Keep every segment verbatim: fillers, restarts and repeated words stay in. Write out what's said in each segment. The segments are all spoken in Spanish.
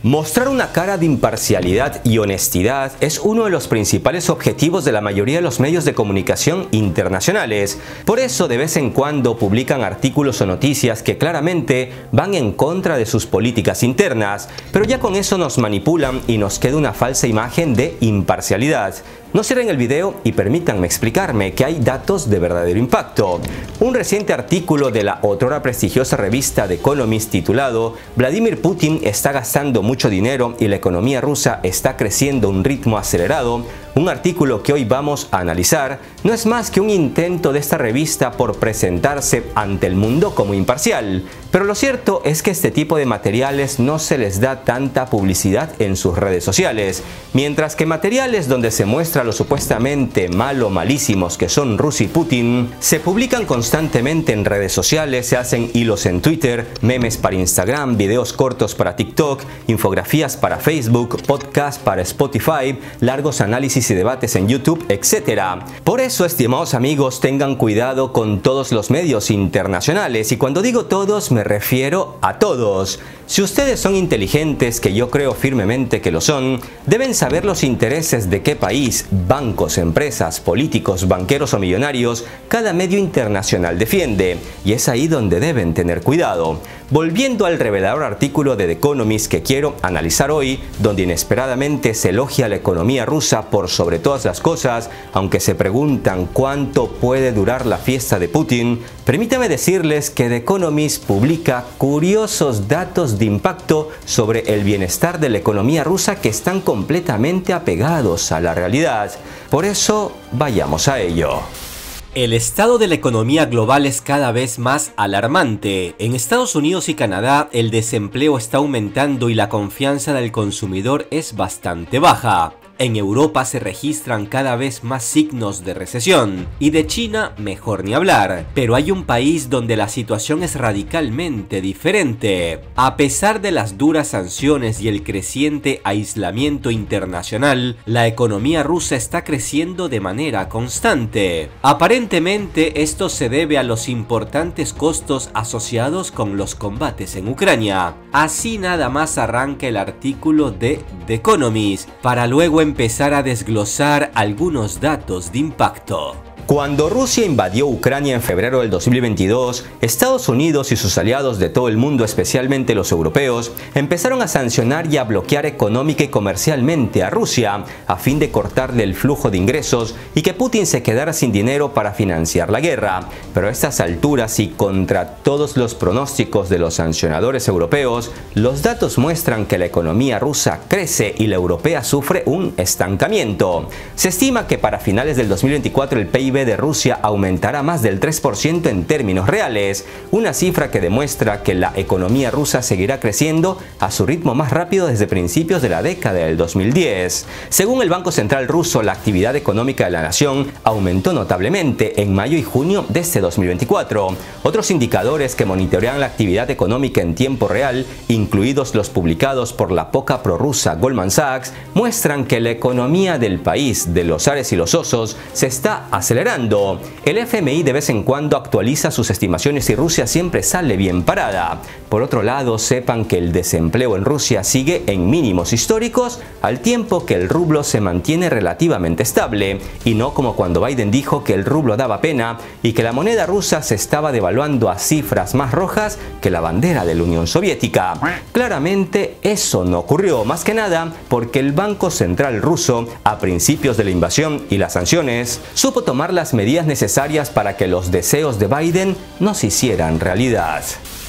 Mostrar una cara de imparcialidad y honestidad es uno de los principales objetivos de la mayoría de los medios de comunicación internacionales. Por eso de vez en cuando publican artículos o noticias que claramente van en contra de sus políticas internas, pero ya con eso nos manipulan y nos queda una falsa imagen de imparcialidad. No cierren el video y permítanme explicarme que hay datos de verdadero impacto. Un reciente artículo de la otrora prestigiosa revista The Economist titulado "Vladimir Putin está gastando mucho dinero y la economía rusa está creciendo a un ritmo acelerado", un artículo que hoy vamos a analizar, no es más que un intento de esta revista por presentarse ante el mundo como imparcial. Pero lo cierto es que este tipo de materiales no se les da tanta publicidad en sus redes sociales, mientras que materiales donde se muestra lo supuestamente malo malísimos que son Rusia y Putin, se publican constantemente en redes sociales, se hacen hilos en Twitter, memes para Instagram, videos cortos para TikTok, infografías para Facebook, podcasts para Spotify, largos análisis y debates en YouTube, etcétera. Por eso, estimados amigos, tengan cuidado con todos los medios internacionales, y cuando digo todos me refiero a todos. Si ustedes son inteligentes, que yo creo firmemente que lo son, deben saber los intereses de qué país, bancos, empresas, políticos, banqueros o millonarios cada medio internacional defiende, y es ahí donde deben tener cuidado. Volviendo al revelador artículo de The Economist que quiero analizar hoy, donde inesperadamente se elogia la economía rusa por sobre todas las cosas, aunque se preguntan cuánto puede durar la fiesta de Putin, permítame decirles que The Economist publica curiosos datos de impacto sobre el bienestar de la economía rusa que están completamente apegados a la realidad. Por eso, vayamos a ello. El estado de la economía global es cada vez más alarmante. En Estados Unidos y Canadá el desempleo está aumentando y la confianza del consumidor es bastante baja. En Europa se registran cada vez más signos de recesión, y de China mejor ni hablar, pero hay un país donde la situación es radicalmente diferente. A pesar de las duras sanciones y el creciente aislamiento internacional, la economía rusa está creciendo de manera constante. Aparentemente esto se debe a los importantes costos asociados con los combates en Ucrania. Así nada más arranca el artículo de The Economist, para luego empezar a desglosar algunos datos de impacto. Cuando Rusia invadió Ucrania en febrero del dos mil veintidós, Estados Unidos y sus aliados de todo el mundo, especialmente los europeos, empezaron a sancionar y a bloquear económica y comercialmente a Rusia, a fin de cortarle el flujo de ingresos y que Putin se quedara sin dinero para financiar la guerra. Pero a estas alturas y contra todos los pronósticos de los sancionadores europeos, los datos muestran que la economía rusa crece y la europea sufre un estancamiento. Se estima que para finales del dos mil veinticuatro el P I B de Rusia aumentará más del tres por ciento en términos reales, una cifra que demuestra que la economía rusa seguirá creciendo a su ritmo más rápido desde principios de la década del dos mil diez. Según el Banco Central ruso, la actividad económica de la nación aumentó notablemente en mayo y junio de este dos mil veinticuatro. Otros indicadores que monitorean la actividad económica en tiempo real, incluidos los publicados por la poca prorrusa Goldman Sachs, muestran que la economía del país de los ares y los osos se está acelerando. El F M I de vez en cuando actualiza sus estimaciones y Rusia siempre sale bien parada. Por otro lado, sepan que el desempleo en Rusia sigue en mínimos históricos, al tiempo que el rublo se mantiene relativamente estable, y no como cuando Biden dijo que el rublo daba pena y que la moneda rusa se estaba devaluando a cifras más rojas que la bandera de la Unión Soviética. Claramente eso no ocurrió, más que nada porque el Banco Central ruso, a principios de la invasión y las sanciones, supo tomar las medidas necesarias para que los deseos de Biden no se hicieran realidad.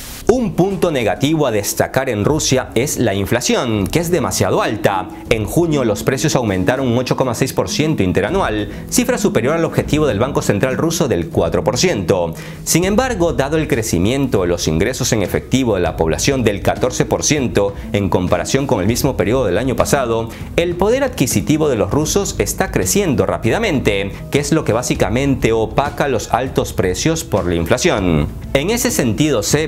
Un punto negativo a destacar en Rusia es la inflación, que es demasiado alta. En junio los precios aumentaron un ocho coma seis por ciento interanual, cifra superior al objetivo del Banco Central ruso del cuatro por ciento. Sin embargo, dado el crecimiento de los ingresos en efectivo de la población del catorce por ciento en comparación con el mismo periodo del año pasado, el poder adquisitivo de los rusos está creciendo rápidamente, que es lo que básicamente opaca los altos precios por la inflación. En ese sentido, sepan que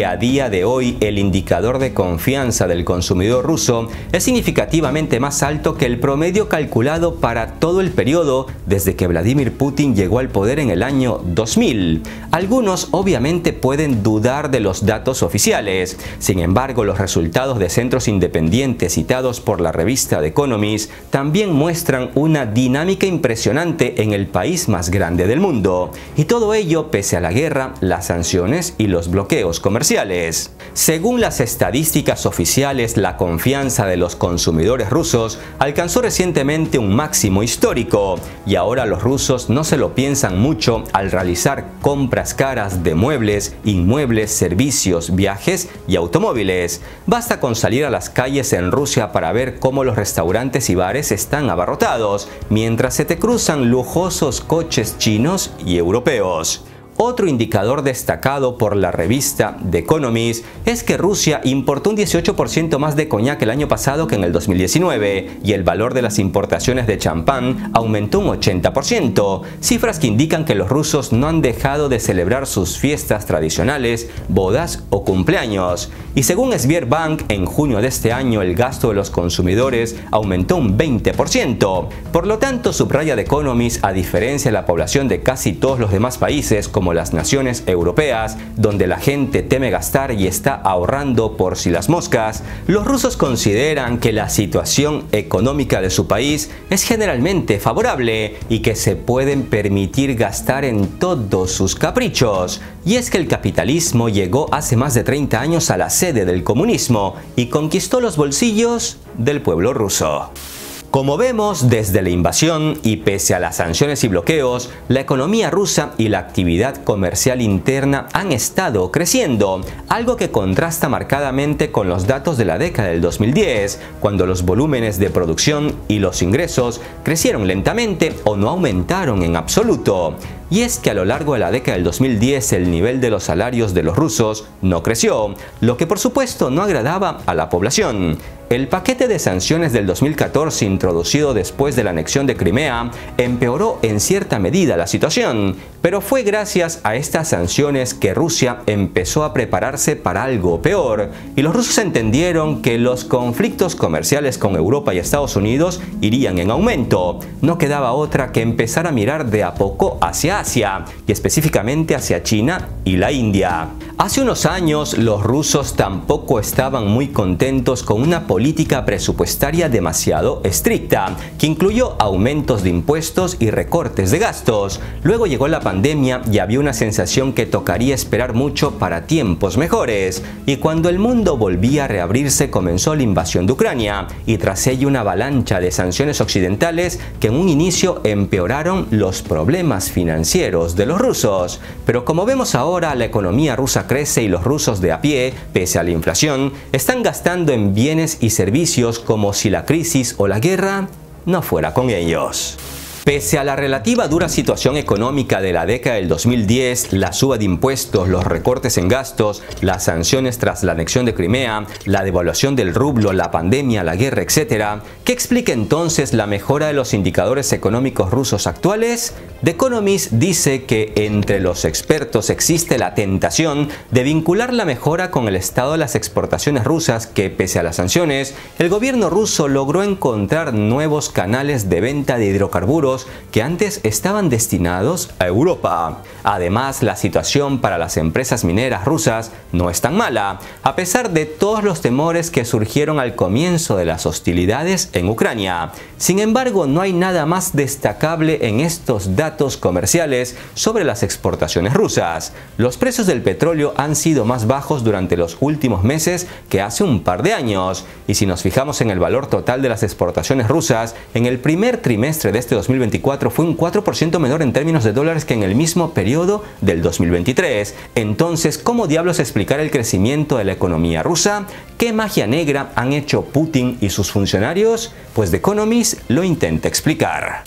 que a día de hoy el indicador de confianza del consumidor ruso es significativamente más alto que el promedio calculado para todo el periodo desde que Vladimir Putin llegó al poder en el año dos mil. Algunos obviamente pueden dudar de los datos oficiales. Sin embargo, los resultados de centros independientes citados por la revista The Economist también muestran una dinámica impresionante en el país más grande del mundo. Y todo ello pese a la guerra, las sanciones y los bloqueos comerciales. Según las estadísticas oficiales, la confianza de los consumidores rusos alcanzó recientemente un máximo histórico y ahora los rusos no se lo piensan mucho al realizar compras caras de muebles, inmuebles, servicios, viajes y automóviles. Basta con salir a las calles en Rusia para ver cómo los restaurantes y bares están abarrotados, mientras se te cruzan lujosos coches chinos y europeos. Otro indicador destacado por la revista The Economist es que Rusia importó un dieciocho por ciento más de coñac el año pasado que en el dos mil diecinueve y el valor de las importaciones de champán aumentó un ochenta por ciento, cifras que indican que los rusos no han dejado de celebrar sus fiestas tradicionales, bodas o cumpleaños. Y según Sberbank, en junio de este año el gasto de los consumidores aumentó un veinte por ciento. Por lo tanto, subraya The Economist, a diferencia de la población de casi todos los demás países como las naciones europeas, donde la gente teme gastar y está ahorrando por si las moscas, los rusos consideran que la situación económica de su país es generalmente favorable y que se pueden permitir gastar en todos sus caprichos. Y es que el capitalismo llegó hace más de treinta años a la sede del comunismo y conquistó los bolsillos del pueblo ruso. Como vemos, desde la invasión y pese a las sanciones y bloqueos, la economía rusa y la actividad comercial interna han estado creciendo, algo que contrasta marcadamente con los datos de la década del dos mil diez, cuando los volúmenes de producción y los ingresos crecieron lentamente o no aumentaron en absoluto. Y es que a lo largo de la década del dos mil diez el nivel de los salarios de los rusos no creció, lo que por supuesto no agradaba a la población. El paquete de sanciones del dos mil catorce, introducido después de la anexión de Crimea, empeoró en cierta medida la situación, pero fue gracias a estas sanciones que Rusia empezó a prepararse para algo peor, y los rusos entendieron que los conflictos comerciales con Europa y Estados Unidos irían en aumento. No quedaba otra que empezar a mirar de a poco hacia Asia, y específicamente hacia China y la India. Hace unos años los rusos tampoco estaban muy contentos con una política presupuestaria demasiado estricta, que incluyó aumentos de impuestos y recortes de gastos. Luego llegó la pandemia y había una sensación que tocaría esperar mucho para tiempos mejores. Y cuando el mundo volvía a reabrirse comenzó la invasión de Ucrania, y tras ello una avalancha de sanciones occidentales que en un inicio empeoraron los problemas financieros de los rusos. Pero como vemos ahora, la economía rusa crece y los rusos de a pie, pese a la inflación, están gastando en bienes y servicios como si la crisis o la guerra no fuera con ellos. Pese a la relativa dura situación económica de la década del dos mil diez, la suba de impuestos, los recortes en gastos, las sanciones tras la anexión de Crimea, la devaluación del rublo, la pandemia, la guerra, etcétera, ¿qué explica entonces la mejora de los indicadores económicos rusos actuales? The Economist dice que entre los expertos existe la tentación de vincular la mejora con el estado de las exportaciones rusas que, pese a las sanciones, el gobierno ruso logró encontrar nuevos canales de venta de hidrocarburos que antes estaban destinados a Europa. Además, la situación para las empresas mineras rusas no es tan mala, a pesar de todos los temores que surgieron al comienzo de las hostilidades en Ucrania. Sin embargo, no hay nada más destacable en estos datos comerciales sobre las exportaciones rusas. Los precios del petróleo han sido más bajos durante los últimos meses que hace un par de años, y si nos fijamos en el valor total de las exportaciones rusas, en el primer trimestre de este dos mil veinticuatro fue un cuatro por ciento menor en términos de dólares que en el mismo periodo del dos mil veintitrés. Entonces, ¿cómo diablos explicar el crecimiento de la economía rusa? ¿Qué magia negra han hecho Putin y sus funcionarios? Pues The Economist lo intenta explicar.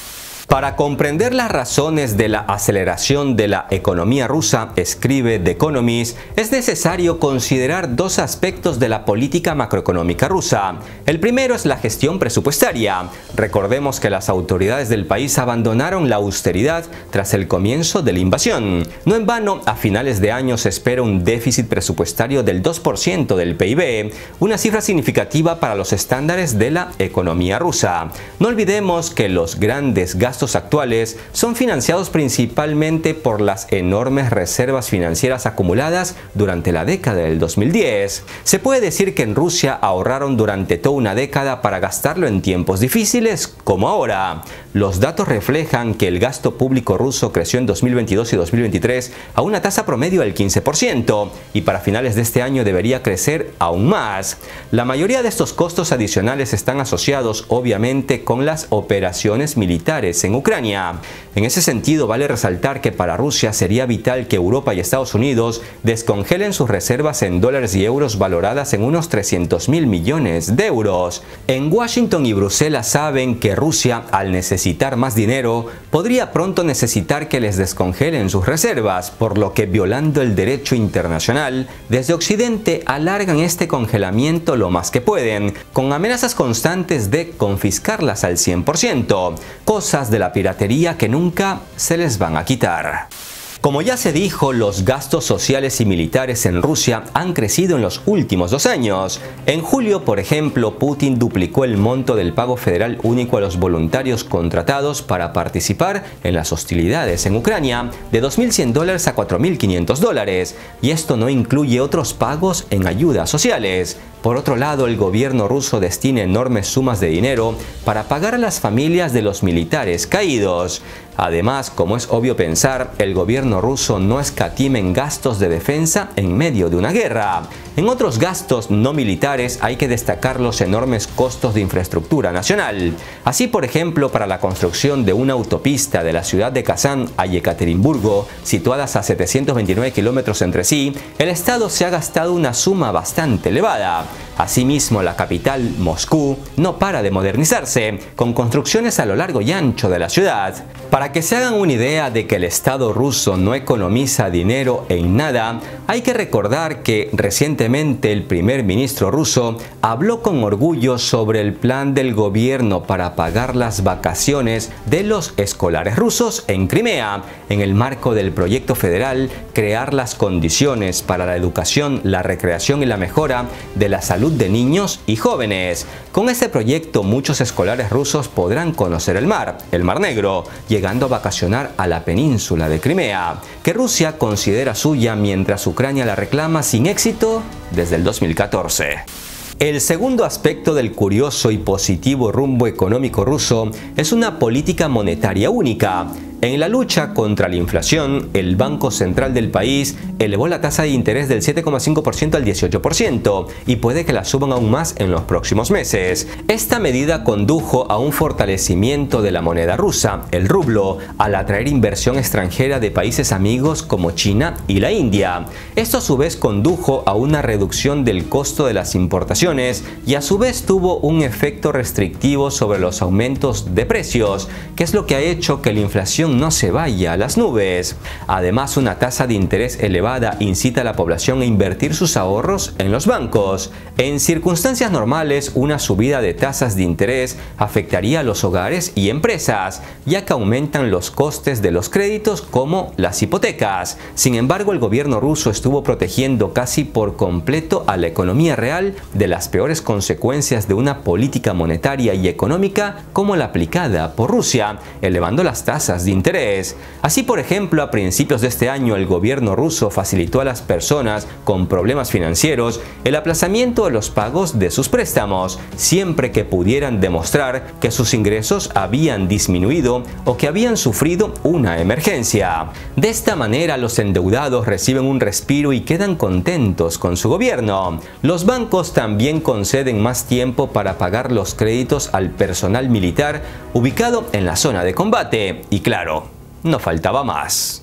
Para comprender las razones de la aceleración de la economía rusa, escribe The Economist, es necesario considerar dos aspectos de la política macroeconómica rusa. El primero es la gestión presupuestaria. Recordemos que las autoridades del país abandonaron la austeridad tras el comienzo de la invasión. No en vano, a finales de año se espera un déficit presupuestario del dos por ciento del P I B, una cifra significativa para los estándares de la economía rusa. No olvidemos que los grandes gastos actuales son financiados principalmente por las enormes reservas financieras acumuladas durante la década del dos mil diez. Se puede decir que en Rusia ahorraron durante toda una década para gastarlo en tiempos difíciles como ahora. Los datos reflejan que el gasto público ruso creció en dos mil veintidós y dos mil veintitrés a una tasa promedio del quince por ciento y para finales de este año debería crecer aún más. La mayoría de estos costos adicionales están asociados obviamente con las operaciones militares en Ucrania. En ese sentido, vale resaltar que para Rusia sería vital que Europa y Estados Unidos descongelen sus reservas en dólares y euros valoradas en unos trescientos mil millones de euros. En Washington y Bruselas saben que Rusia, al necesitar más dinero, podría pronto necesitar que les descongelen sus reservas, por lo que, violando el derecho internacional, desde Occidente alargan este congelamiento lo más que pueden, con amenazas constantes de confiscarlas al cien por ciento, cosas de la piratería que nunca se les van a quitar. Como ya se dijo, los gastos sociales y militares en Rusia han crecido en los últimos dos años. En julio, por ejemplo, Putin duplicó el monto del pago federal único a los voluntarios contratados para participar en las hostilidades en Ucrania, de dos mil cien dólares a cuatro mil quinientos dólares, y esto no incluye otros pagos en ayudas sociales. Por otro lado, el gobierno ruso destina enormes sumas de dinero para pagar a las familias de los militares caídos. Además, como es obvio pensar, el gobierno ruso no escatima en gastos de defensa en medio de una guerra. En otros gastos no militares hay que destacar los enormes costos de infraestructura nacional. Así, por ejemplo, para la construcción de una autopista de la ciudad de Kazán a Yekaterinburgo, situadas a setecientos veintinueve kilómetros entre sí, el Estado se ha gastado una suma bastante elevada. Asimismo, la capital, Moscú, no para de modernizarse, con construcciones a lo largo y ancho de la ciudad. Para que se hagan una idea de que el Estado ruso no economiza dinero en nada, hay que recordar que recientemente el primer ministro ruso habló con orgullo sobre el plan del gobierno para pagar las vacaciones de los escolares rusos en Crimea, en el marco del proyecto federal Crear las condiciones para la educación, la recreación y la mejora de la salud de niños y jóvenes. Con este proyecto, muchos escolares rusos podrán conocer el mar, el Mar Negro, llegando a vacacionar a la península de Crimea, que Rusia considera suya mientras Ucrania la reclama sin éxito desde el dos mil catorce. El segundo aspecto del curioso y positivo rumbo económico ruso es una política monetaria única. En la lucha contra la inflación, el Banco Central del país elevó la tasa de interés del siete coma cinco por ciento al dieciocho por ciento y puede que la suban aún más en los próximos meses. Esta medida condujo a un fortalecimiento de la moneda rusa, el rublo, al atraer inversión extranjera de países amigos como China y la India. Esto a su vez condujo a una reducción del costo de las importaciones y a su vez tuvo un efecto restrictivo sobre los aumentos de precios, que es lo que ha hecho que la inflación no se vaya a las nubes. Además, una tasa de interés elevada incita a la población a invertir sus ahorros en los bancos. En circunstancias normales, una subida de tasas de interés afectaría a los hogares y empresas, ya que aumentan los costes de los créditos como las hipotecas. Sin embargo, el gobierno ruso estuvo protegiendo casi por completo a la economía real de las peores consecuencias de una política monetaria y económica como la aplicada por Rusia, elevando las tasas de interés. Así, por ejemplo, a principios de este año el gobierno ruso facilitó a las personas con problemas financieros el aplazamiento de los pagos de sus préstamos, siempre que pudieran demostrar que sus ingresos habían disminuido o que habían sufrido una emergencia. De esta manera, los endeudados reciben un respiro y quedan contentos con su gobierno. Los bancos también conceden más tiempo para pagar los créditos al personal militar ubicado en la zona de combate. Y claro, no faltaba más.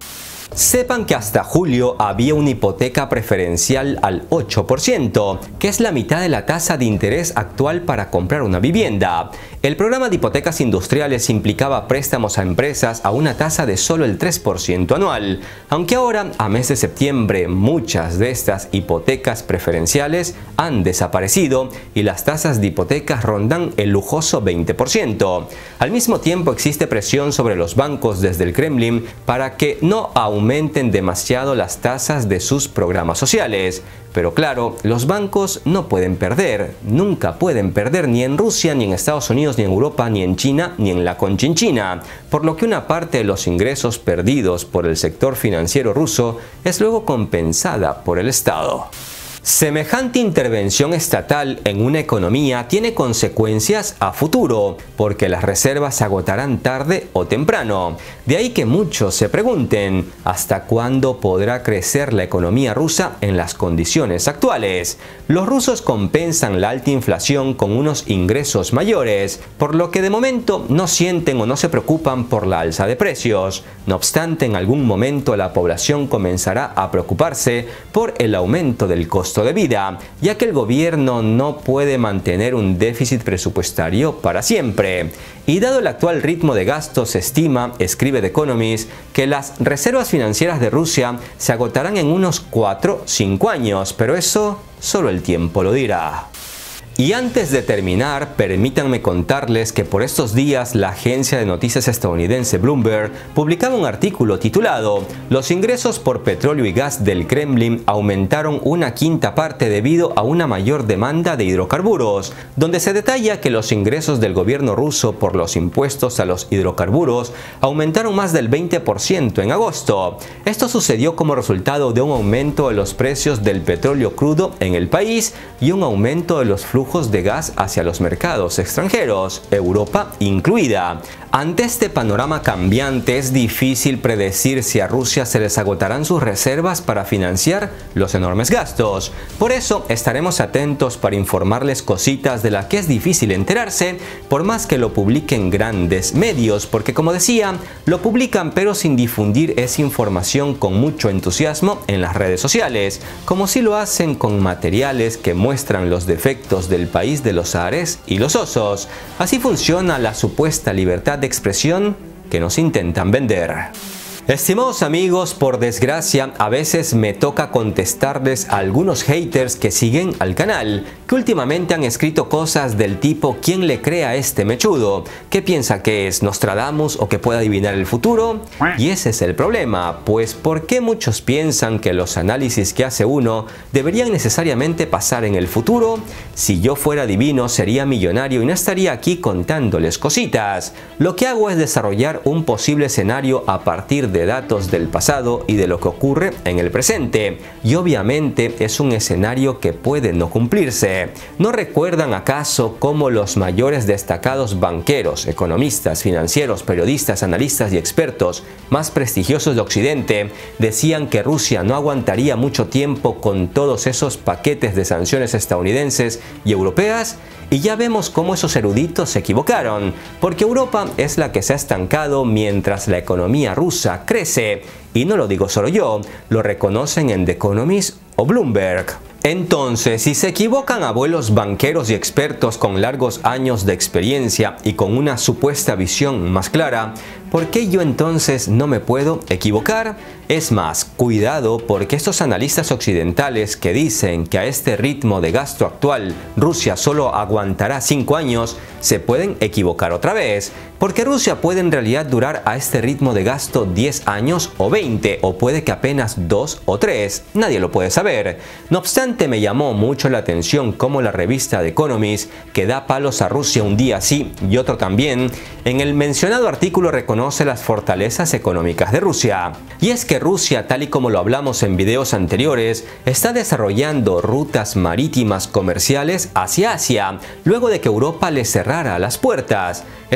Sepan que hasta julio había una hipoteca preferencial al ocho por ciento, que es la mitad de la tasa de interés actual para comprar una vivienda. El programa de hipotecas industriales implicaba préstamos a empresas a una tasa de solo el tres por ciento anual, aunque ahora, a mes de septiembre, muchas de estas hipotecas preferenciales han desaparecido y las tasas de hipotecas rondan el lujoso veinte por ciento. Al mismo tiempo, existe presión sobre los bancos desde el Kremlin para que no aumenten demasiado las tasas de sus programas sociales. Pero claro, los bancos no pueden perder, nunca pueden perder ni en Rusia, ni en Estados Unidos, ni en Europa, ni en China, ni en la Conchinchina, por lo que una parte de los ingresos perdidos por el sector financiero ruso es luego compensada por el Estado. Semejante intervención estatal en una economía tiene consecuencias a futuro, porque las reservas se agotarán tarde o temprano. De ahí que muchos se pregunten, ¿hasta cuándo podrá crecer la economía rusa en las condiciones actuales? Los rusos compensan la alta inflación con unos ingresos mayores, por lo que de momento no sienten o no se preocupan por la alza de precios. No obstante, en algún momento la población comenzará a preocuparse por el aumento del costo de vida, ya que el gobierno no puede mantener un déficit presupuestario para siempre. Y dado el actual ritmo de gasto, se estima, escribe The Economist, que las reservas financieras de Rusia se agotarán en unos cuatro a cinco años, pero eso solo el tiempo lo dirá. Y antes de terminar, permítanme contarles que por estos días la agencia de noticias estadounidense Bloomberg publicaba un artículo titulado «Los ingresos por petróleo y gas del Kremlin aumentaron una quinta parte debido a una mayor demanda de hidrocarburos», donde se detalla que los ingresos del gobierno ruso por los impuestos a los hidrocarburos aumentaron más del veinte por ciento en agosto. Esto sucedió como resultado de un aumento de los precios del petróleo crudo en el país y un aumento de los flujos de gas hacia los mercados extranjeros, Europa incluida. Ante este panorama cambiante, es difícil predecir si a Rusia se les agotarán sus reservas para financiar los enormes gastos. Por eso estaremos atentos para informarles cositas de las que es difícil enterarse, por más que lo publiquen grandes medios, porque como decía, lo publican pero sin difundir esa información con mucho entusiasmo en las redes sociales, como si lo hacen con materiales que muestran los defectos del país de los zares y los osos. Así funciona la supuesta libertad de expresión que nos intentan vender. Estimados amigos, por desgracia, a veces me toca contestarles a algunos haters que siguen al canal, que últimamente han escrito cosas del tipo ¿quién le cree a este mechudo? ¿Qué piensa que es Nostradamus o que puede adivinar el futuro? Y ese es el problema, pues ¿por qué muchos piensan que los análisis que hace uno deberían necesariamente pasar en el futuro? Si yo fuera adivino sería millonario y no estaría aquí contándoles cositas. Lo que hago es desarrollar un posible escenario a partir de de datos del pasado y de lo que ocurre en el presente, y obviamente es un escenario que puede no cumplirse. ¿No recuerdan acaso cómo los mayores destacados banqueros, economistas, financieros, periodistas, analistas y expertos más prestigiosos de Occidente decían que Rusia no aguantaría mucho tiempo con todos esos paquetes de sanciones estadounidenses y europeas? Y ya vemos cómo esos eruditos se equivocaron, porque Europa es la que se ha estancado mientras la economía rusa crece. Y no lo digo solo yo, lo reconocen en The Economist o Bloomberg. Entonces, si se equivocan abuelos banqueros y expertos con largos años de experiencia y con una supuesta visión más clara, ¿por qué yo entonces no me puedo equivocar? Es más, cuidado, porque estos analistas occidentales que dicen que a este ritmo de gasto actual Rusia solo aguantará cinco años, se pueden equivocar otra vez, porque Rusia puede en realidad durar a este ritmo de gasto diez años o veinte, o puede que apenas dos o tres, nadie lo puede saber. No obstante, me llamó mucho la atención cómo la revista The Economist, que da palos a Rusia un día sí y otro también, en el mencionado artículo reconoce las fortalezas económicas de Rusia. Y es que Rusia, tal y como lo hablamos en videos anteriores, está desarrollando rutas marítimas comerciales hacia Asia, luego de que Europa le cerrara las puertas. Estos videos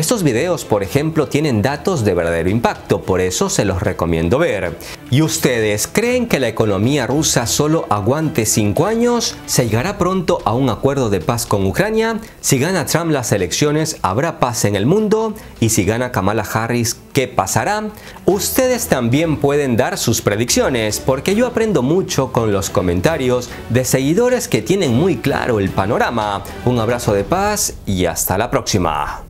videos, por ejemplo, tienen datos de verdadero impacto, por eso se los recomiendo ver. ¿Y ustedes creen que la economía rusa solo aguante cinco años? ¿Se llegará pronto a un acuerdo de paz con Ucrania? Si gana Trump las elecciones, ¿habrá paz en el mundo? Y si gana Kamala Harris, ¿qué pasará? Ustedes también pueden dar sus predicciones, porque yo aprendo mucho con los comentarios de seguidores que tienen muy claro el panorama. Un abrazo de paz y hasta la próxima.